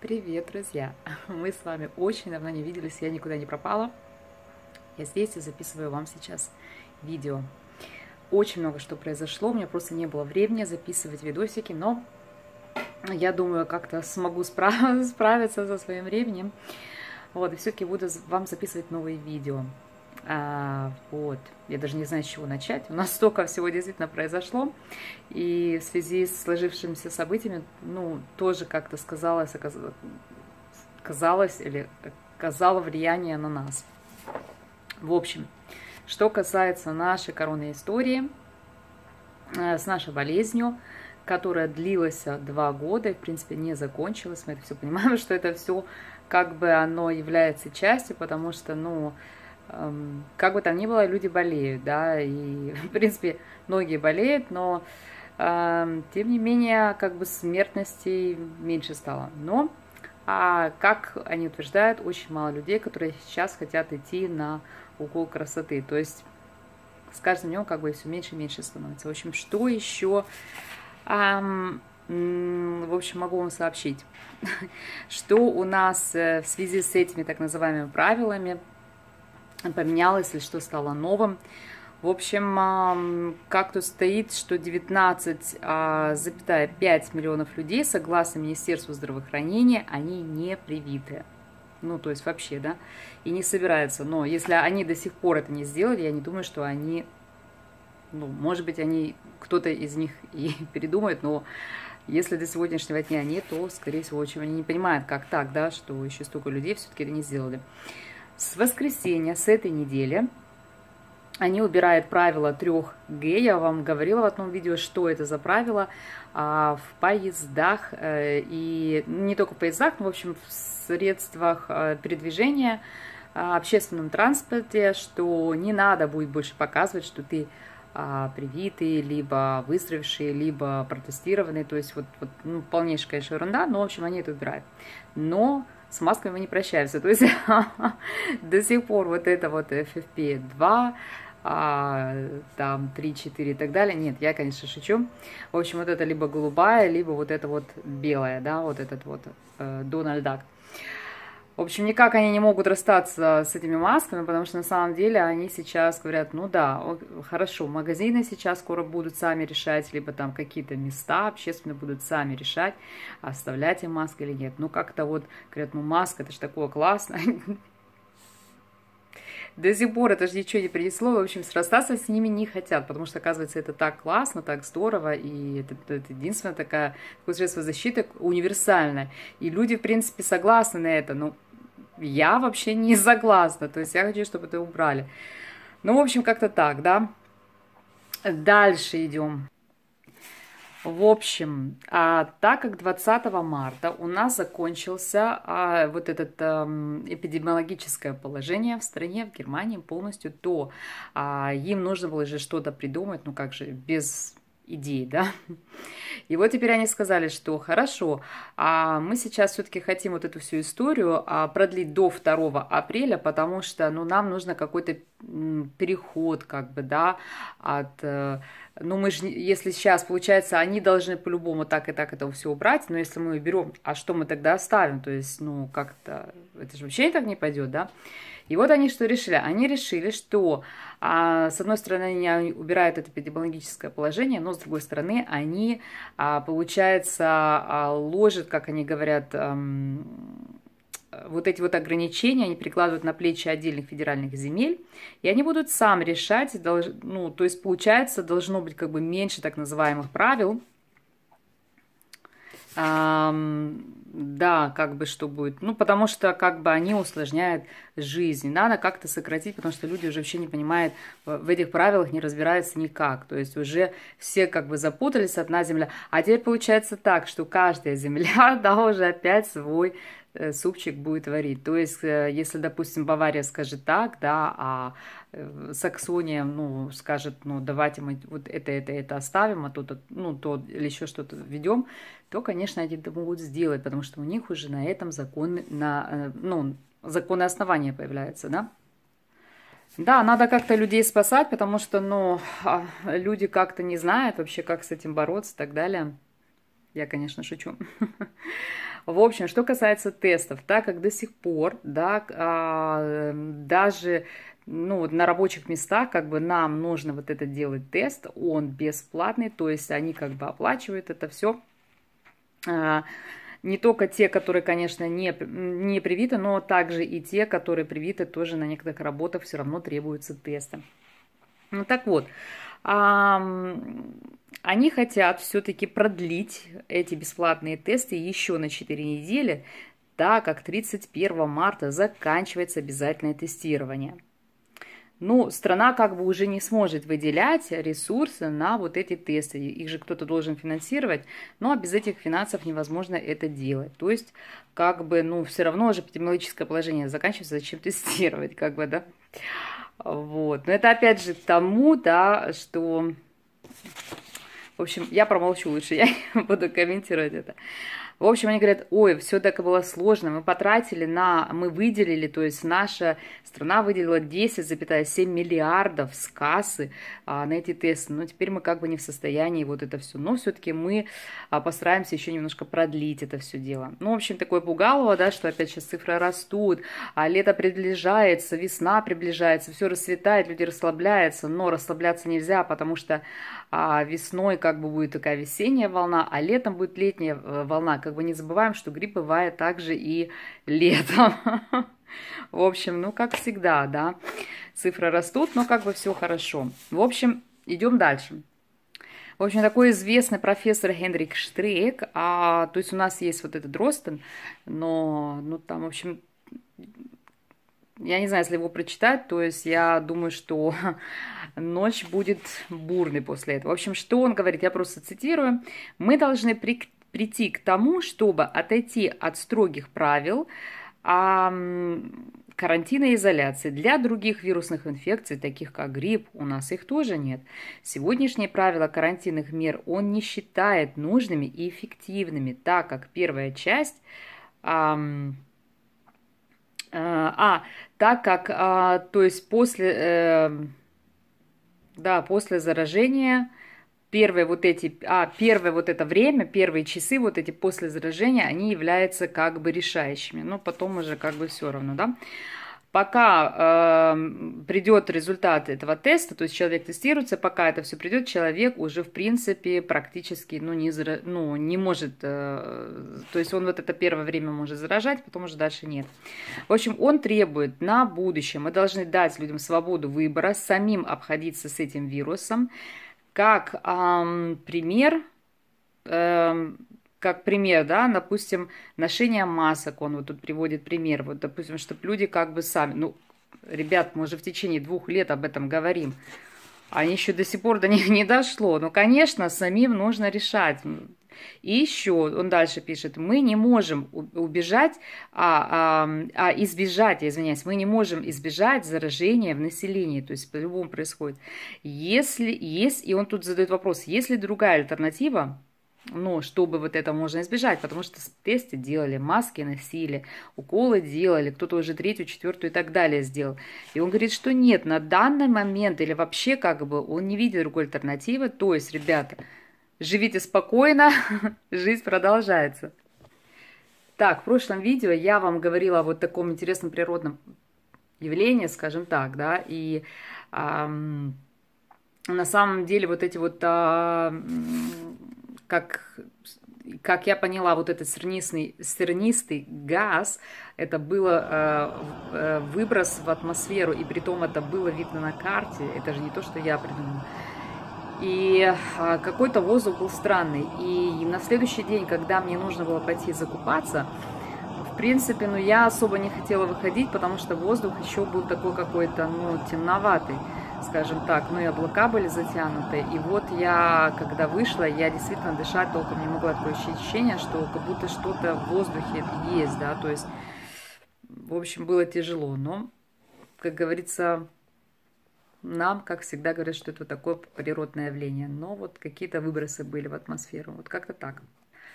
Привет, друзья! Мы с вами очень давно не виделись, я никуда не пропала. Я здесь и записываю вам сейчас видео. Очень много что произошло, у меня просто не было времени записывать видосики, но я думаю, как-то смогу справиться со своим временем. Вот, и все-таки буду вам записывать новые видео. Вот, я даже не знаю, с чего начать. У нас столько всего действительно произошло, и в связи с сложившимися событиями, тоже как-то оказало влияние на нас. В общем, что касается нашей коронной истории с нашей болезнью, которая длилась 2 года и, в принципе, не закончилась. Мы это все понимаем, что это все как бы оно является частью, потому что, как бы там ни было, люди болеют, да, и, в принципе, многие болеют, но, тем не менее, как бы смертности меньше стало. Но, как они утверждают, очень мало людей, которые сейчас хотят идти на укол красоты. То есть с каждым днем как бы все меньше и меньше становится. В общем, что еще? В общем, могу вам сообщить, что у нас в связи с этими так называемыми правилами поменялось или что стало новым. В общем, как тут стоит, что 19,5 миллионов людей, согласно Министерству здравоохранения, они не привиты. То есть вообще, да, и не собираются. Но если они до сих пор это не сделали, я не думаю, что они, может быть, кто-то из них и передумает, но если до сегодняшнего дня нет, то, скорее всего, очень они не понимают, как так, да, что еще столько людей все-таки это не сделали. С воскресенья, с этой недели, они убирают правило 3Г. Я вам говорила в одном видео, что это за правило в поездах, и не только в поездах, но, в общем, в средствах передвижения, общественном транспорте, что не надо будет больше показывать, что ты привитый, либо выздоровевший, либо протестированный. То есть полнейшая, конечно, ерунда, но, в общем, они это убирают. Но с масками мы не прощаемся. То есть до сих пор это FFP2, там 3-4 и так далее. Нет, я, конечно, шучу. В общем, это либо голубая, либо это белая, да, этот Дональд Дак. В общем, никак они не могут расстаться с этими масками, потому что на самом деле они сейчас говорят, хорошо, магазины сейчас скоро будут сами решать, либо там какие-то места общественные будут сами решать, оставлять им маски или нет. Как-то говорят, маска, это же такое классно. До сих пор это же ничего не принесло, в общем, расстаться с ними не хотят, потому что, оказывается, это так классно, так здорово, и это единственное такое средство защиты универсальное. И люди, в принципе, согласны на это, но я вообще не согласна, то есть я хочу, чтобы это убрали. В общем, как-то так, да. Дальше идем. В общем, так как 20 марта у нас закончился эпидемиологическое положение в стране, в Германии полностью, то им нужно было же что-то придумать, как же без идей, да. И вот теперь они сказали, что хорошо, мы сейчас все-таки хотим эту всю историю продлить до 2 апреля, потому что, нам нужно какой-то переход, как бы, да, мы же, если сейчас, получается, они должны по-любому так и так это все убрать, но если мы берем, что мы тогда оставим? То есть, как-то, это же вообще так не пойдет, да? И вот они что решили? Они решили, что, с одной стороны, они убирают это эпидемиологическое положение, но, с другой стороны, они, получается, ложат, как они говорят, эти ограничения, они прикладывают на плечи отдельных федеральных земель, и они будут сами решать, то есть, получается, должно быть как бы меньше так называемых правил. Да, как бы что будет. Потому что как бы они усложняют жизнь. Надо как-то сократить, потому что люди уже вообще не понимают, в этих правилах не разбираются никак. То есть уже все как бы запутались, одна земля. А теперь получается так, что каждая земля, да, уже опять свой супчик будет варить. То есть, если, допустим, Бавария скажет так, да, а Саксония, скажет, давайте мы это оставим, а то или еще что-то введем, то, конечно, они это могут сделать, потому что у них уже на этом законные основания появляются, да. Да, надо как-то людей спасать, потому что, люди как-то не знают вообще, как с этим бороться и так далее. Я, конечно, шучу. В общем, что касается тестов, так как до сих пор, да, даже ну, вот на рабочих местах как бы нам нужно вот это делать тест, он бесплатный, то есть они как бы оплачивают это все. Не только те, которые, конечно, не привиты, но также и те, которые привиты, тоже на некоторых работах все равно требуются тесты. Ну так вот, они хотят все-таки продлить эти бесплатные тесты еще на 4 недели, так как 31 марта заканчивается обязательное тестирование. Ну, страна как бы уже не сможет выделять ресурсы на вот эти тесты. Их же кто-то должен финансировать, но без этих финансов невозможно это делать. То есть, как бы, ну, все равно же эпидемиологическое положение заканчивается, зачем тестировать, как бы, да. Вот. Но это опять же к тому, да, что... В общем, я промолчу лучше, я не буду комментировать это. В общем, они говорят, ой, все так было сложно, мы выделили, то есть наша страна выделила 10,7 миллиардов с кассы на эти тесты, но теперь мы как бы не в состоянии вот это все, но все-таки мы постараемся еще немножко продлить это все дело. Ну, в общем, такое пугало, да, что опять сейчас цифры растут, а лето приближается, весна приближается, все расцветает, люди расслабляются, но расслабляться нельзя, потому что весной как бы будет такая весенняя волна, а летом будет летняя волна. Как бы не забываем, что грипп бывает также и летом. В общем, ну как всегда, да, цифры растут, но как бы все хорошо. В общем, идем дальше. В общем, такой известный профессор Генрик Штрейк, то есть у нас есть вот этот Дростен, но ну, там, в общем, я не знаю, если его прочитать, то есть я думаю, что ночь будет бурной после этого. В общем, что он говорит, я просто цитирую. Мы должны прийти к тому, чтобы отойти от строгих правил карантина и изоляции. Для других вирусных инфекций, таких как грипп, у нас их тоже нет. Сегодняшние правила карантинных мер он не считает нужными и эффективными, так как первая часть... то есть после заражения первое вот это время, первые часы вот эти после заражения, они являются как бы решающими, но потом уже как бы все равно, да. Пока придет результат этого теста, то есть человек тестируется, пока это все придет, человек уже в принципе практически не может, то есть он вот это первое время может заражать, потом уже дальше нет. В общем, он требует на будущее, мы должны дать людям свободу выбора, самим обходиться с этим вирусом, как пример, да, допустим, ношение масок, он вот тут приводит пример, вот, допустим, чтобы люди как бы сами, ну, ребят, мы уже в течение 2 лет об этом говорим, они еще до сих пор до них не дошло, но, конечно, самим нужно решать. И еще он дальше пишет, мы не можем убежать, мы не можем избежать заражения в населении, то есть по-любому происходит. Если есть, и он тут задает вопрос, есть ли другая альтернатива, ну, чтобы вот это можно избежать, потому что тесты делали, маски носили, уколы делали, кто-то уже 3-ю, 4-ю и так далее сделал. И он говорит, что нет, на данный момент или вообще как бы он не видит другой альтернативы, то есть, ребята, живите спокойно, жизнь продолжается. Так, в прошлом видео я вам говорила о вот таком интересном природном явлении, скажем так, да, и на самом деле вот эти вот, как я поняла, вот этот сернистый газ, это было выброс в атмосферу, и притом это было видно на карте, это же не то, что я придумала. И какой-то воздух был странный. И на следующий день, когда мне нужно было пойти закупаться, в принципе, я особо не хотела выходить, потому что воздух еще был такой какой-то, темноватый, скажем так. И облака были затянуты. И вот я, когда вышла, я действительно дышать толком не могла. Такое ощущение, что как будто что-то в воздухе есть, да. То есть, в общем, было тяжело. Но, как говорится... Нам, как всегда, говорят, что это такое природное явление. Но вот какие-то выбросы были в атмосферу. Вот как-то так.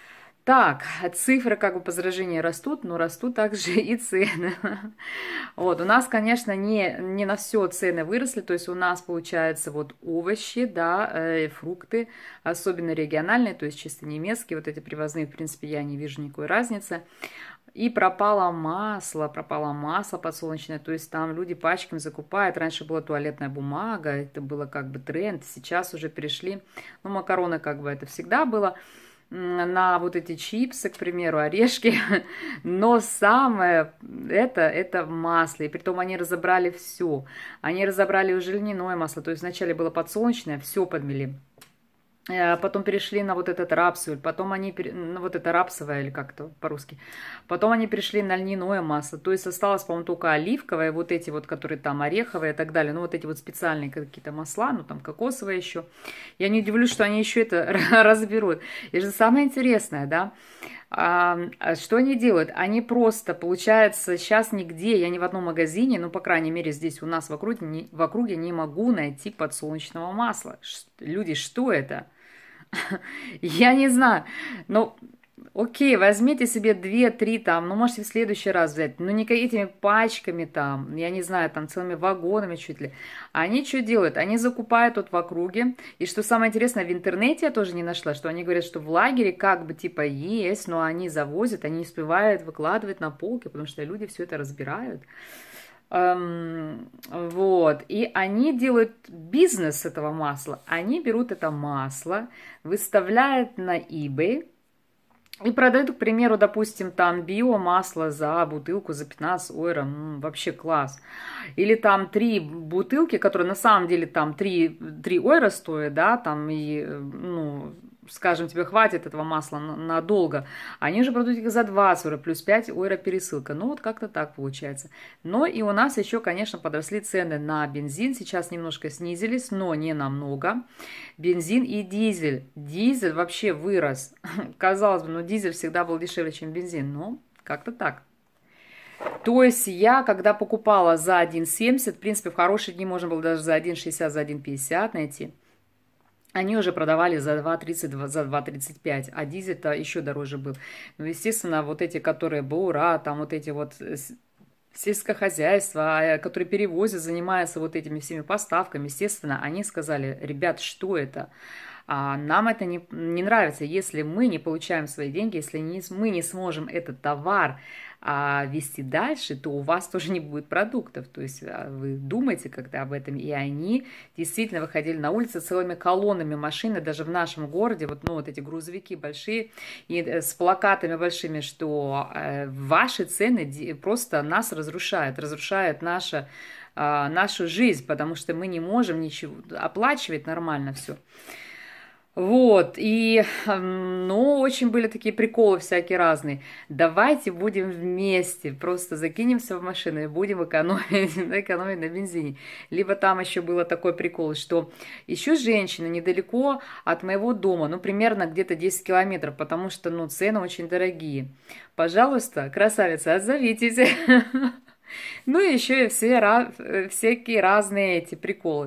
Так, цифры как бы по заражению растут, но растут также и цены. Вот, у нас, конечно, не на все цены выросли, то есть у нас, получается, вот овощи, да, фрукты, особенно региональные, то есть чисто немецкие, вот эти привозные, в принципе, я не вижу никакой разницы. И пропало масло подсолнечное, то есть там люди пачками закупают. Раньше была туалетная бумага, это было как бы тренд, сейчас уже перешли, ну, макароны как бы это всегда было, на вот эти чипсы, к примеру, орешки, но самое это масло, и притом они разобрали все, они разобрали уже льняное масло, то есть вначале было подсолнечное, все подмели. Потом перешли на вот этот рапсовый, потом они, ну, вот это рапсовое, или как-то по-русски, потом они перешли на льняное масло, то есть осталось, по-моему, только оливковое, вот эти вот, которые там ореховые и так далее, ну, вот эти вот специальные какие-то масла, ну, там кокосовые еще. Я не удивлюсь, что они еще это разберут. И же самое интересное, да, что они делают? Они просто, получается, сейчас нигде, я ни в одном магазине, ну, по крайней мере, здесь у нас в округе не могу найти подсолнечного масла. Люди, что это? Я не знаю. Но, окей, возьмите себе 2-3 там, ну, можете в следующий раз взять, но не этими пачками там, я не знаю, там целыми вагонами чуть ли. Они что делают? Они закупают вот в округе, и что самое интересное, в интернете я тоже не нашла, что они говорят, что в лагере как бы типа есть, но они завозят, они не успевают выкладывать на полки, потому что люди все это разбирают. Вот, и они делают бизнес этого масла, они берут это масло, выставляют на eBay и продают, к примеру, допустим, там биомасло за бутылку за 15 евро, вообще класс. Или там 3 бутылки, которые на самом деле там 3 евро стоят, да, там и, ну, скажем, тебе хватит этого масла надолго, они уже продают их за 20 евро, плюс 5 евро пересылка. Ну, вот как-то так получается. Но и у нас еще, конечно, подросли цены на бензин. Сейчас немножко снизились, но не намного. Бензин и дизель. Дизель вообще вырос. Казалось бы, ну, дизель всегда был дешевле, чем бензин. Но как-то так. То есть я, когда покупала за 1,70, в принципе, в хорошие дни можно было даже за 1,60, за 1,50 найти. Они уже продавали за 2,30, за 2,35, а дизель-то еще дороже был. Ну, естественно, вот эти, которые БУРА, там вот эти вот сельское хозяйство, которые перевозят, занимаются вот этими всеми поставками, естественно, они сказали: ребят, что это? Нам это не нравится. Если мы не получаем свои деньги, если мы не сможем этот товар вести дальше, то у вас тоже не будет продуктов. То есть вы думаете когда об этом. И они действительно выходили на улицы целыми колоннами машин, даже в нашем городе, вот, ну, вот эти грузовики большие, и с плакатами большими, что ваши цены просто нас разрушают нашу жизнь, потому что мы не можем ничего оплачивать нормально все. Вот, и, ну, очень были такие приколы всякие разные. Давайте будем вместе, просто закинемся в машину и будем экономить на бензине. Либо там еще было такой прикол, что еще женщина недалеко от моего дома, ну, примерно где-то 10 километров, потому что, ну, цены очень дорогие. Пожалуйста, красавица, отзовитесь. Ну, и еще и всякие разные эти приколы.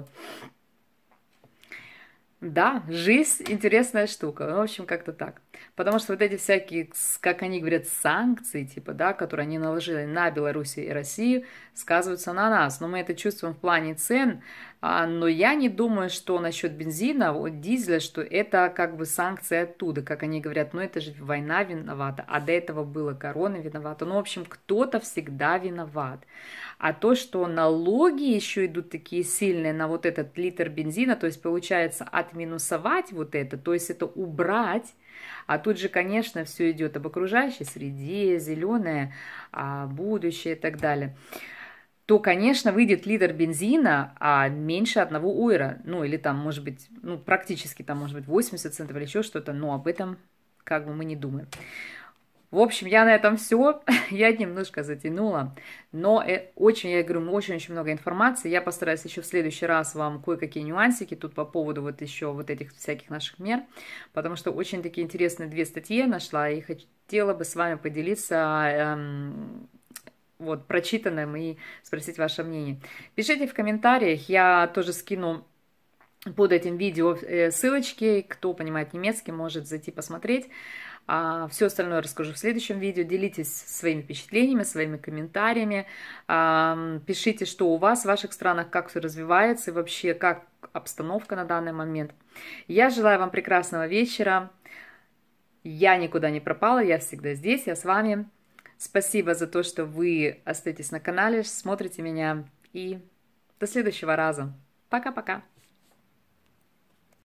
Да, жизнь интересная штука. В общем, как-то так. Потому что вот эти всякие, как они говорят, санкции, типа, да, которые они наложили на Белоруссию и Россию, сказываются на нас. Но мы это чувствуем в плане цен. Но я не думаю, что насчет бензина, вот дизеля, что это как бы санкции оттуда. Как они говорят, ну это же война виновата, а до этого было корона виновата. Ну, в общем, кто-то всегда виноват. А то, что налоги еще идут такие сильные на вот этот литр бензина, то есть получается отминусовать вот это, то есть это убрать, а тут же, конечно, все идет об окружающей среде, зеленое будущее и так далее, то, конечно, выйдет литр бензина меньше 1 евро, ну или там, может быть, ну практически там, может быть, 80 центов или еще что-то, но об этом как бы мы не думаем. В общем, я на этом все. Я немножко затянула, но очень, я говорю, очень-очень много информации. Я постараюсь еще в следующий раз вам кое-какие нюансики тут по поводу вот еще вот этих всяких наших мер, потому что очень такие интересные 2 статьи я нашла и хотела бы с вами поделиться вот прочитанным и спросить ваше мнение. Пишите в комментариях, я тоже скину под этим видео ссылочки, кто понимает немецкий, может зайти посмотреть. А все остальное расскажу в следующем видео. Делитесь своими впечатлениями, своими комментариями. Пишите, что у вас в ваших странах, как все развивается и вообще как обстановка на данный момент. Я желаю вам прекрасного вечера. Я никуда не пропала, я всегда здесь, я с вами. Спасибо за то, что вы остаетесь на канале, смотрите меня. И до следующего раза. Пока-пока.